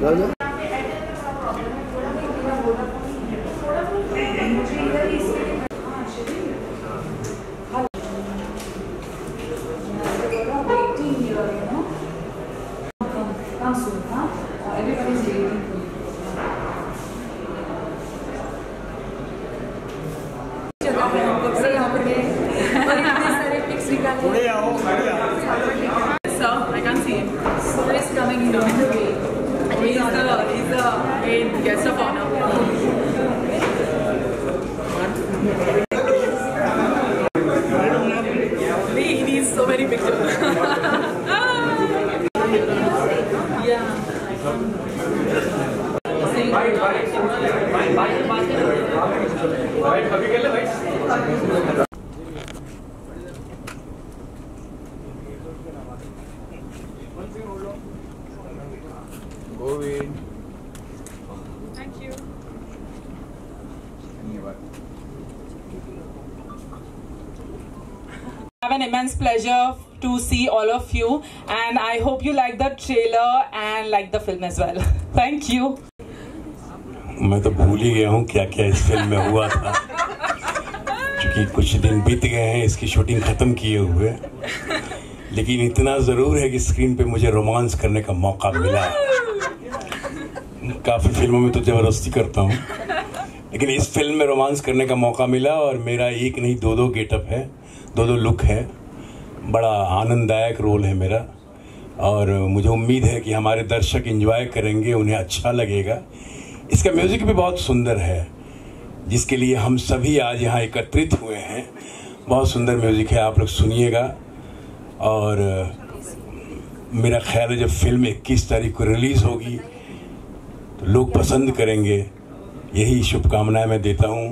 I can't see him. So he's coming in the way. He's the main guest of honor. He needs so many pictures. Yeah. Thank you. I have an immense pleasure to see all of you, and I hope you like the trailer and like the film as well. Thank you. मैं तो भूल ही गया हूँ क्या क्या इस film में हुआ था, क्योंकि कुछ दिन बीत गए हैं इसकी शूटिंग खत्म किए हुए, लेकिन इतना ज़रूर है कि स्क्रीन पे मुझे रोमांस करने का मौका मिला। काफ़ी फिल्मों में तो ज़बरदस्ती करता हूँ, लेकिन इस फिल्म में रोमांस करने का मौका मिला और मेरा एक नहीं दो गेटअप है, दो लुक है। बड़ा आनंददायक रोल है मेरा और मुझे उम्मीद है कि हमारे दर्शक एंजॉय करेंगे, उन्हें अच्छा लगेगा। इसका म्यूज़िक भी बहुत सुंदर है, जिसके लिए हम सभी आज यहाँ एकत्रित हुए हैं। बहुत सुंदर म्यूज़िक है, आप लोग सुनिएगा। और मेरा ख्याल है जब फिल्म 21 तारीख को रिलीज़ होगी तो लोग पसंद करेंगे, यही शुभकामनाएं मैं देता हूँ।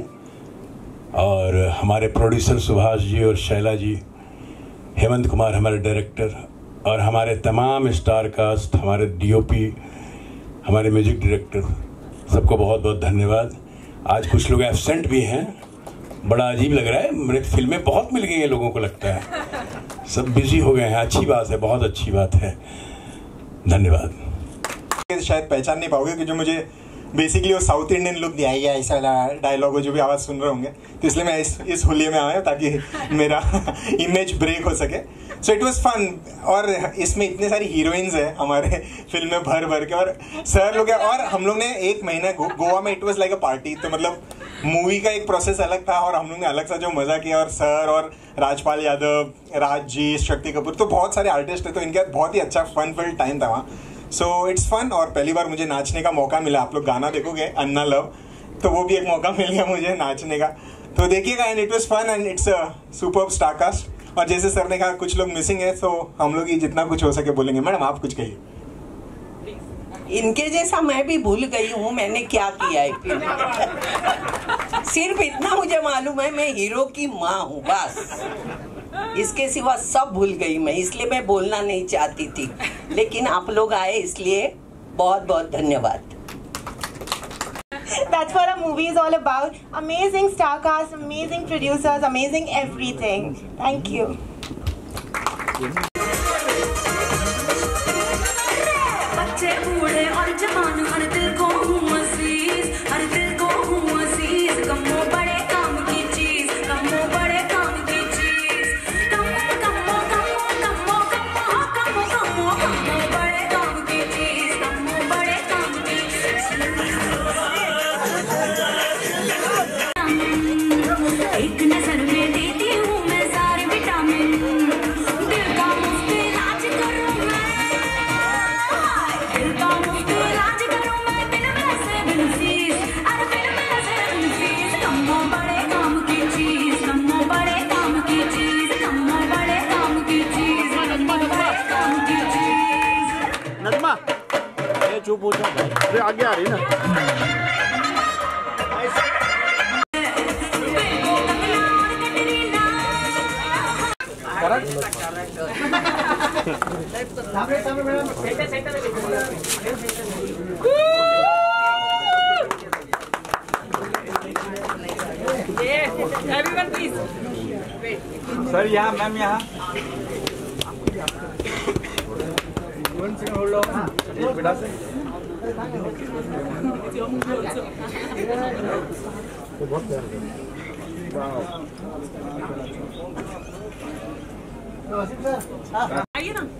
और हमारे प्रोड्यूसर सुभाष जी और शैला जी, हेमंत कुमार हमारे डायरेक्टर, और हमारे तमाम स्टार कास्ट, हमारे डीओपी, हमारे म्यूज़िक डायरेक्टर, सबको बहुत बहुत धन्यवाद। आज कुछ लोग एब्सेंट भी हैं, बड़ा अजीब लग रहा है। मेरे फिल्में बहुत मिल गई हैं, लोगों को लगता है सब बिजी हो गए हैं। अच्छी बात है, बहुत अच्छी बात है। धन्यवाद। शायद पहचान नहीं पाओगे कि जो मुझे बेसिकली वो साउथ इंडियन लुक दिया है, ऐसा वाला डायलॉग हो जो भी आवाज़ सुन रहे होंगे, तो इसलिए मैं इस होलिये में आया ताकि मेरा इमेज ब्रेक हो सके। So it was fun. और इसमें इतने सारी हीरोइंस हैं हमारे फिल्म में भर भर के, और सर लोग हैं। और हम लोग ने एक महीना गोवा में, it was like a party. तो मतलब मूवी का एक प्रोसेस अलग था और हम लोग ने अलग सा जो मज़ा किया। और सर और राजपाल यादव, राज जी, शक्ति कपूर, तो बहुत सारे आर्टिस्ट हैं, तो इनके बहुत ही अच्छा फन फिल्ड टाइम था वहाँ। So it's fun. और पहली बार मुझे नाचने का मौका मिला। आप लोग गाना देखोगे अन्ना लव, तो वो भी एक मौका मिल गया मुझे नाचने का, तो देखिएगा। And it was fun and it's a superb star cast. और जैसे सर ने कहा कुछ लोग मिसिंग है, तो हम लोग ही जितना कुछ हो सके बोलेंगे। मैडम आप कुछ कहिए। इनके जैसा मैं भी भूल गई हूँ मैंने क्या किया है फिल्म। सिर्फ इतना मुझे मालूम है, मैं हीरो की माँ हूँ, बस। इसके सिवा सब भूल गई मैं, इसलिए मैं बोलना नहीं चाहती थी, लेकिन आप लोग आए इसलिए बहुत बहुत धन्यवाद। That's what a movie is all about. Amazing star cast, amazing producers, amazing everything. Thank you. बच्चे बूढ़े और जवान हर दिल को हूँ अजीज, हर दिल को हूँ अजीज। कमो बड़े काम की चीज, कमो बड़े काम की चीज। कमो कमो कमो कमो कमो कमो कमो कमो बड़े काम की चीज, कमो बड़े काम की चीज। एक नजर में देती हूँ मैं सारे विटामिन, दिल का मुफ्त इलाज करूँ मैं, दिल का मुफ्त इलाज करूँ मैं, बिन पैसे बिन फीस, अरे बिन पैसे बिन फीस। कमो बड़े काम की चीज, कमो बड़े काम की चीज, कमो बड़े काम की चीज, कमो बड़े काम की चीज। नजमा ये चुप हो जा, अरे आगे आ रही ना। Everyone please. सर यहाँ, मैम यहाँ। 1 second hold on। बेटा से आइए ना।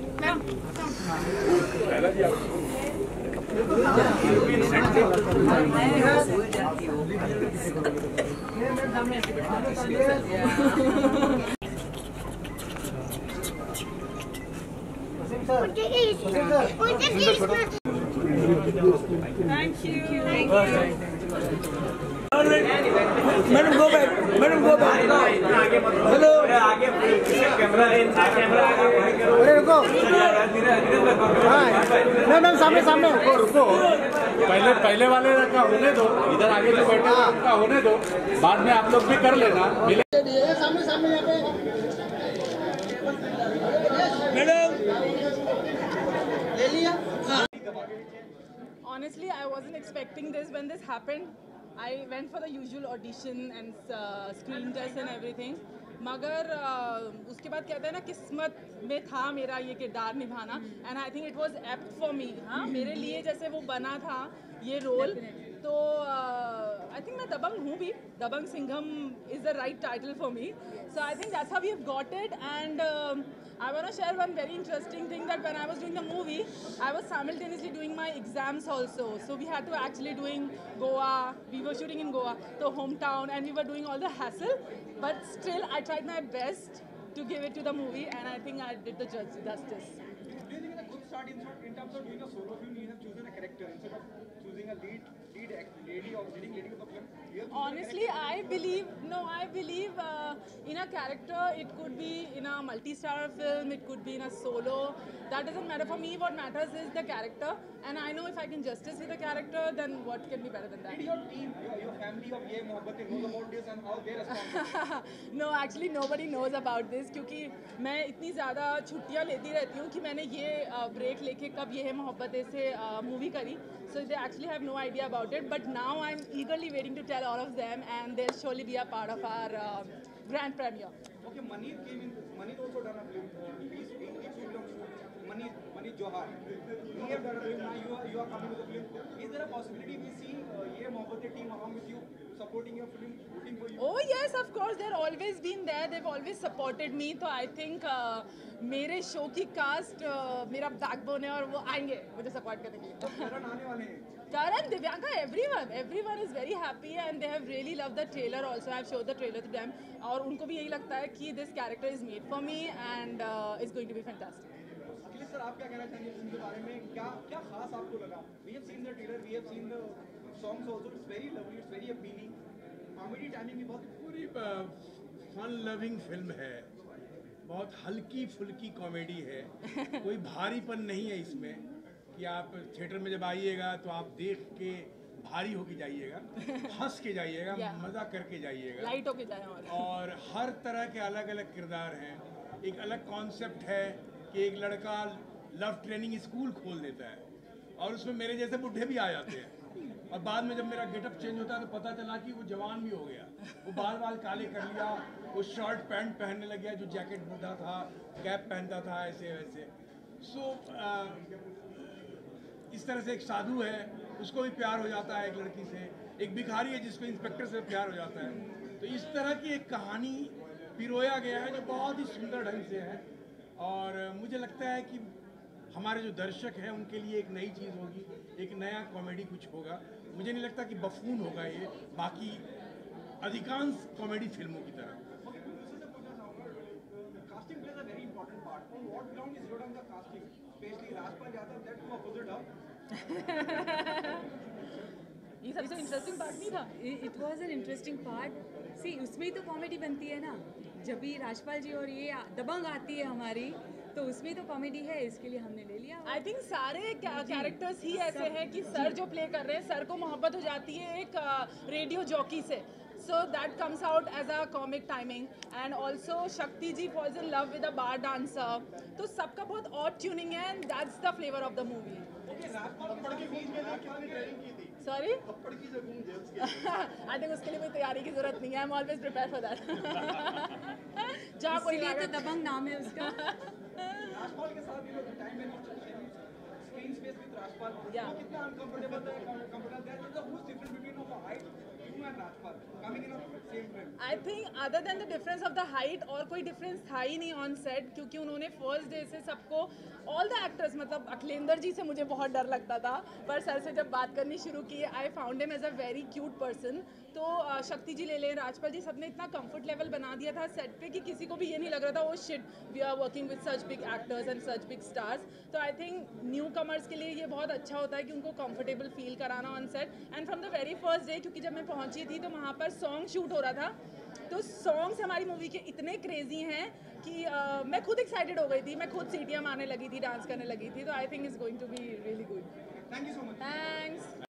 Thank you. Madam, go back. Madam, go back. Hello. अरे रुको। हाँ, नहीं मैम सामने सामने। रुको। पहले वाले का होने दो, इधर आगे जो बैठे हैं उनका होने दो, बाद में आप लोग भी कर लेना। सामने सामने यहाँ पे। मैडम ले लिया। Honestly, I wasn't expecting this when this happened. I went for the usual audition and screen test and everything. मगर उसके बाद कहते हैं ना किस्मत में था मेरा ये किरदार निभाना and I think it was apt for me. हाँ मेरे लिए जैसे वो बना था ये रोल तो I think मैं दबंग हूँ भी. दबंग Singham is the right title for me. So I think that's how we have got it and I want to share one very interesting thing that when I was doing the movie, I was simultaneously doing my exams also. So we had to actually doing Goa, we were shooting in Goa, the hometown, and we were doing all the hassle. But still, I tried my best to give it to the movie, and I think I did the justice. Do you think it's a good start in terms of doing a solo film? You have chosen a character instead of choosing a lead lady or leading lady of the film. Honestly, I believe in a character. It could be in a multi-star film. It could be in a solo. That doesn't matter for me. What matters is the character, and I know if I can justice with the character, then what can be better than that? Did your team, your family of Ye Mohabate knows about this and how they respond? No, actually nobody knows about this क्योंकि मैं इतनी ज़्यादा छुट्टियाँ लेती रहती हूँ कि मैंने ये ब्रेक लेके कब ये है मोहब्बतें से मूवी करी. So they actually have no idea about it. But now I'm eagerly waiting to tell all of them, and they'll surely be a part of our grand premiere. Okay, Manish came in. Manish also done a film. He's Manish Johar. He have done a film. Now you are coming to the film. Is there a possibility we see Ye Mohabate team along with you supporting your film, rooting for you? Oh yes, of course. They've always been there. They've always supported me. So I think मेरे show की cast मेरा backbone है और वो आएंगे मुझे support करने के लिए. करण आने वाले हैं. Karan, Divyanka, everyone is very happy and they have really loved the trailer also. I've showed the trailer to them और उनको भी यही लगता है कि this character is made for me and it's going to be fantastic. Akhilesh sir, आप क्या कहना चाहेंगे फिल्म के बारे में? क्या खास आपको लगा? We have seen the trailer, we have seen the songs also. It's very lovely, it's very appealing. Comedy timing भी बहुत पूरी फन लविंग फिल्म है. बहुत हल्की फुल्की कॉमेडी है. कोई भारीपन नहीं है इसमें कि आप थिएटर में जब आइएगा तो आप देख के भारी होके जाइएगा, हंस के जाइएगा, मजा करके जाइएगा, लाइट होके जाइए. और हर तरह के अलग अलग किरदार हैं. एक अलग कॉन्सेप्ट है कि एक लड़का लव ट्रेनिंग स्कूल खोल देता है और उसमें मेरे जैसे बुढ़े भी आ जाते हैं और बाद में जब मेरा गेटअप चेंज होता है तो पता चला कि वो जवान भी हो गया. वो बाल काले कर लिया, वो शर्ट पैंट पहनने लग गया जो जैकेट बूढ़ा था, कैप पहनता था, ऐसे वैसे. सो इस तरह से एक साधु है, उसको भी प्यार हो जाता है एक लड़की से. एक भिखारी है जिसको इंस्पेक्टर से प्यार हो जाता है. तो इस तरह की एक कहानी पिरोया गया है जो बहुत ही सुंदर ढंग से है और मुझे लगता है कि हमारे जो दर्शक हैं उनके लिए एक नई चीज़ होगी, एक नया कॉमेडी कुछ होगा. मुझे नहीं लगता कि बफून होगा ये बाकी अधिकांश कॉमेडी फिल्मों की तरह. Casting plays a very important part. On what ground is your on the casting? Especially Rajpal Yadav, that too opposite up. ये सबसे इंटरेस्टिंग पार्ट नहीं था. It was an interesting part. See, उसमें ही तो कॉमेडी बनती है ना. जब भी राजपाल जी और ये दबंग आती है हमारी तो उसमें तो कॉमेडी है, इसके लिए हमने ले लिया. आई थिंक सारे कैरेक्टर्स ही ऐसे हैं कि सर जो प्ले कर रहे हैं, सर को मोहब्बत हो जाती है एक रेडियो जॉकी से. So that comes out as a comic timing and also Shakti ji falls in love with a bar dancer. तो सबका बहुत odd tuning है and that's the flavor of the movie. Okay, Rajpal के बीच में कितनी training की थी? Sorry? थप्पड़ की जगह मुझे उसके. I think उसके लिए कोई तैयारी की जरूरत नहीं है. I'm always prepared for that. जहाँ कोई इसलिए तो दबंग नाम है उसका. Rajpal के साथ time management screen space with Rajpal. Yeah. वो कितना uncomfortable है, comfortable है. So who's different between of a height, you and Rajpal coming in on same frame? I think other than the difference of the height और कोई difference था ही नहीं on set, क्योंकि उन्होंने first day से सबको all the actors, मतलब अखिलेंद्र जी से मुझे बहुत डर लगता था, पर सर से जब बात करनी शुरू की, I found him as a very cute person. तो शक्ति जी ले लें, राजपाल जी, सबने इतना कंफर्ट लेवल बना दिया था सेट पे कि किसी को भी ये नहीं लग रहा था oh shit we are working with such big actors and such big stars. तो आई थिंक न्यू कमर्स के लिए ये बहुत अच्छा होता है कि उनको कंफर्टेबल फील कराना on set. And from the very first day, क्योंकि जब मैं पहुंची थी तो वहाँ पर सॉन्ग शूट हो रहा था, तो सॉन्ग्स हमारी मूवी के इतने क्रेजी हैं कि मैं खुद एक्साइटेड हो गई थी, मैं खुद सीटियाँ मारने लगी थी, डांस करने लगी थी. तो I think it's going to be really good. Thank you so much. Thanks.